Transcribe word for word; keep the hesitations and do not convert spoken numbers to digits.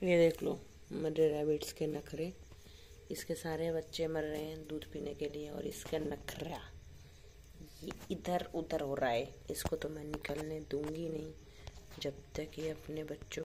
ये देख लो मेरे रैबिट्स के नखरे। इसके सारे बच्चे मर रहे हैं दूध पीने के लिए और इसका नखरा ये इधर उधर हो रहा है। इसको तो मैं निकलने दूंगी नहीं जब तक ये अपने बच्चों